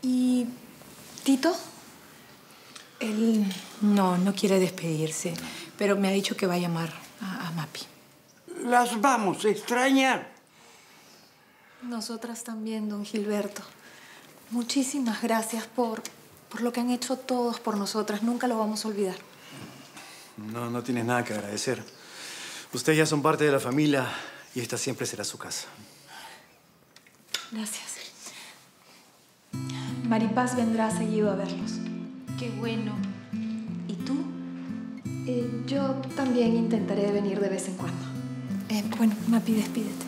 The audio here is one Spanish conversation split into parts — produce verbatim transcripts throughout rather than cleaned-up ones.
¿Y Tito? Él no, no quiere despedirse, pero me ha dicho que va a llamar a, a Mapi. Las vamos a extrañar. Nosotras también, don Gilberto. Muchísimas gracias por, por lo que han hecho todos por nosotras. Nunca lo vamos a olvidar. No, no tienes nada que agradecer. Ustedes ya son parte de la familia y esta siempre será su casa. Gracias. Maripaz vendrá seguido a verlos. Qué bueno. ¿Y tú? Eh, yo también intentaré venir de vez en cuando. Eh, bueno, Mapi, despídete.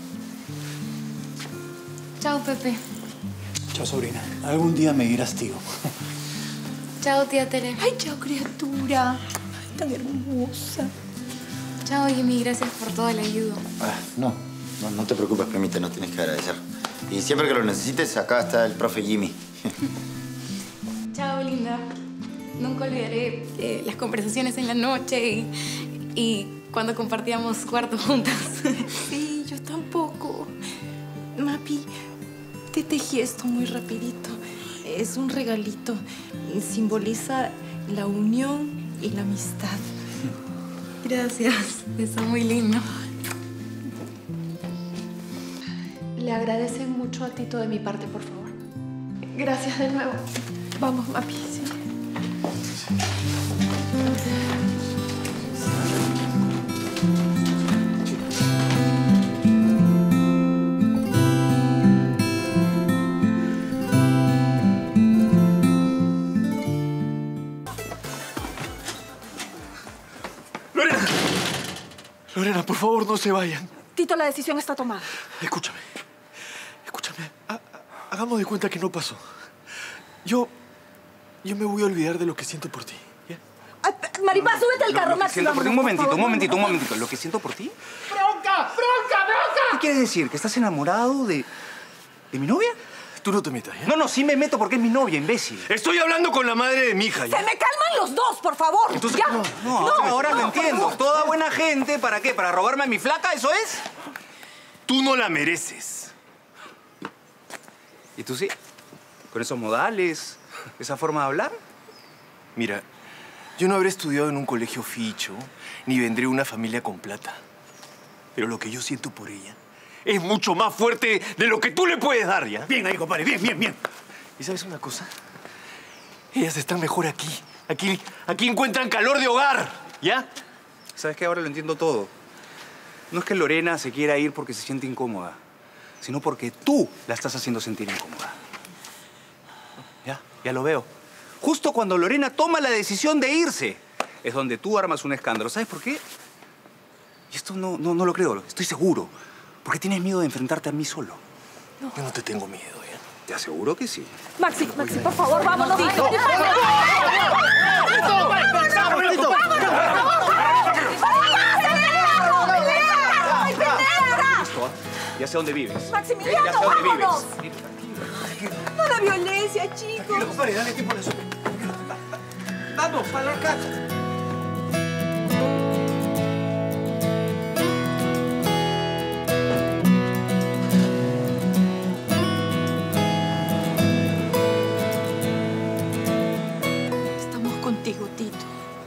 Chao, Pepe. Chao, sobrina. Algún día me dirás tío. Chao, tía Tere. Ay, chao, criatura. Ay, tan hermosa. Chao, Jimmy. Gracias por toda la ayuda. Ah, no, no, no te preocupes, Premita, no tienes que agradecer. Y siempre que lo necesites, acá está el profe Jimmy. Chao, linda. Nunca olvidaré eh, las conversaciones en la noche y, y cuando compartíamos cuarto juntas. Sí, yo tampoco. Mapi, te tejí esto muy rapidito. Es un regalito. Simboliza la unión y la amistad. Gracias. Está muy lindo. Le agradecen mucho a Tito de mi parte, por favor. Gracias de nuevo. Vamos, Mapi. Sí. ¡Lorena! Lorena, por favor, no se vayan. Tito, la decisión está tomada. Escúchame. Escúchame. Ha- ha- hagamos de cuenta que no pasó. Yo... Yo me voy a olvidar de lo que siento por ti. ¿Ya? Maripaz, súbete al Lo- carro, lo que Maxi. siento por ti, un vámonos, momentito, por favor, un momentito, un vámonos. momentito. ¿Lo que siento por ti? ¡Bronca! ¡Bronca! ¡Bronca! ¿Qué quieres decir? ¿Que estás enamorado de... de mi novia? Tú no te metas, ¿ya? No, no, sí me meto porque es mi novia, imbécil. Estoy hablando con la madre de mi hija, ¿ya? ¡Se me calman los dos, por favor! Entonces, ¡Ya! no, No, ahora, ahora lo entiendo. Toda buena gente, ¿para qué? ¿Para robarme a mi flaca? ¿Eso es? Tú no la mereces. ¿Y tú sí? ¿Con esos modales? ¿Esa forma de hablar? Mira, yo no habré estudiado en un colegio ficho, ni vendré de una familia con plata. Pero lo que yo siento por ella es mucho más fuerte de lo que tú le puedes dar, ¿ya? Bien ahí, compadre, bien, bien, bien. ¿Y sabes una cosa? Ellas están mejor aquí. Aquí, aquí encuentran calor de hogar, ¿ya? ¿Sabes qué? Ahora lo entiendo todo. No es que Lorena se quiera ir porque se siente incómoda, sino porque tú la estás haciendo sentir incómoda. Ya, ya lo veo. Justo cuando Lorena toma la decisión de irse, es donde tú armas un escándalo. ¿Sabes por qué? Y esto no, no, no lo creo, estoy seguro. Porque tienes miedo de enfrentarte a mí solo. Yo no te tengo miedo, ¿ya? Te aseguro que sí. Maxi, Maxi, por favor, vámonos. Tito. Listo, ¿ah? Ya sé dónde vives. Maximiliano, Ya sé dónde vives. vámonos. No la violencia, chicos. Tranquilo, compadre, dale tiempo a la sopa. Vamos, para la casa. Estamos contigo, Tito.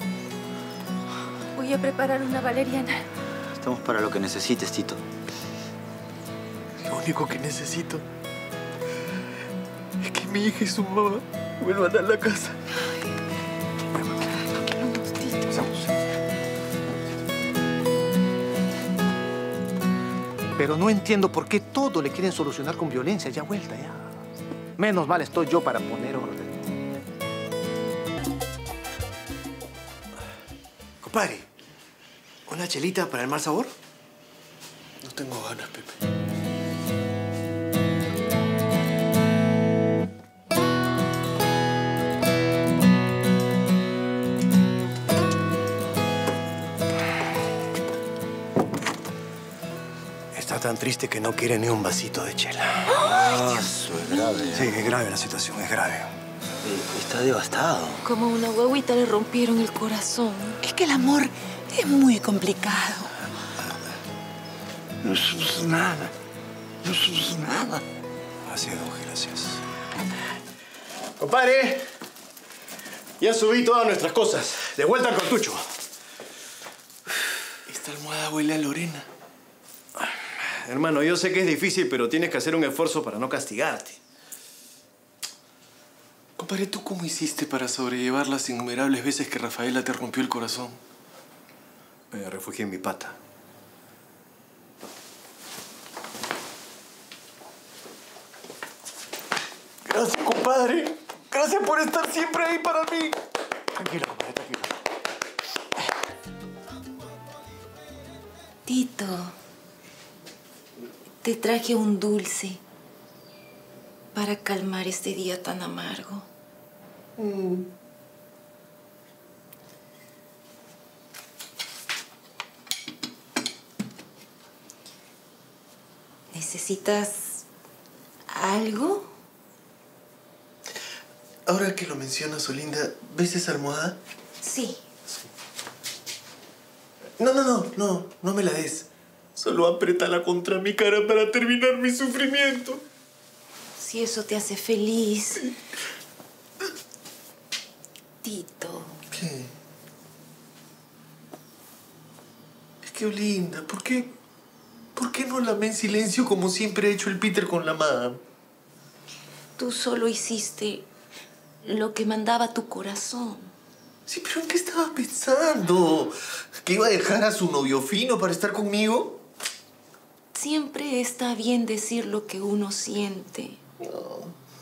Voy a preparar una valeriana. Estamos para lo que necesites, Tito. Lo único que necesito es que mi hija y su mamá vuelvan a la casa. Vámonos, Tito. Pero no entiendo por qué todo le quieren solucionar con violencia. Ya vuelta, ya. Menos mal estoy yo para poner orden. Compadre, ¿una chelita para el mal sabor? No tengo ganas, Pepe. Está tan triste que no quiere ni un vasito de chela. Ah, eso es grave. Sí, es grave la situación, es grave. Eh, Está devastado. Como una guaguita le rompieron el corazón. Es que el amor es muy complicado. No somos nada. No somos nada. Gracias, don, gracias. Compadre, ya subí todas nuestras cosas. De vuelta al cartucho. Esta almohada huele a Lorena. Hermano, yo sé que es difícil, pero tienes que hacer un esfuerzo para no castigarte. Compadre, ¿tú cómo hiciste para sobrellevar las innumerables veces que Rafaela te rompió el corazón? Me refugié en mi pata. Gracias, compadre. Gracias por estar siempre ahí para mí. Tranquilo, compadre, tranquilo. Tito, te traje un dulce para calmar este día tan amargo. Mm. ¿Necesitas algo? Ahora que lo mencionas, Olinda, ¿ves esa almohada? Sí. No, no, no, no, no me la des. Solo apriétala contra mi cara para terminar mi sufrimiento. Si eso te hace feliz. Sí. Tito. ¿Qué? Es que, Olinda, ¿por qué? ¿Por qué no la ve en silencio como siempre ha hecho el Peter con la madame? Tú solo hiciste lo que mandaba tu corazón. Sí, pero ¿en qué estaba pensando? ¿Que iba a dejar a su novio fino para estar conmigo? Siempre está bien decir lo que uno siente. No.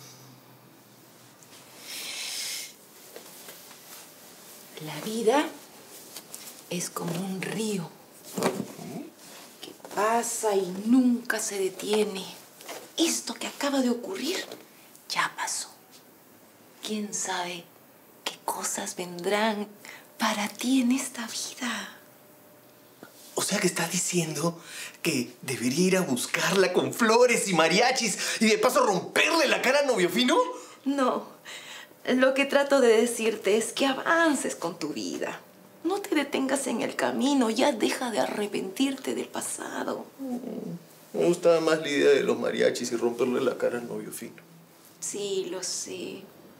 La vida es como un río que pasa y nunca se detiene. Esto que acaba de ocurrir ya pasó. ¿Quién sabe qué cosas vendrán para ti en esta vida? O sea que estás diciendo que debería ir a buscarla con flores y mariachis y de paso romperle la cara a novio fino. No. Lo que trato de decirte es que avances con tu vida. No te detengas en el camino. Ya deja de arrepentirte del pasado. Me gustaba más la idea de los mariachis y romperle la cara al novio fino. Sí, lo sé.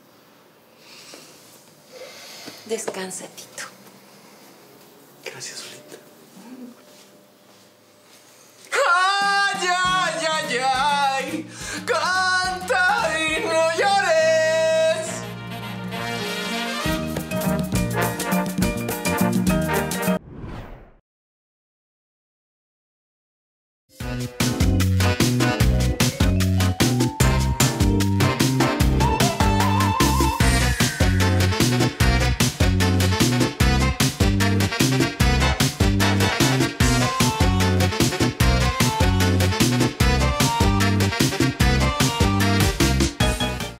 Descansa, Tito. Gracias, Olinda. ¡Ay, ay, ay, ay!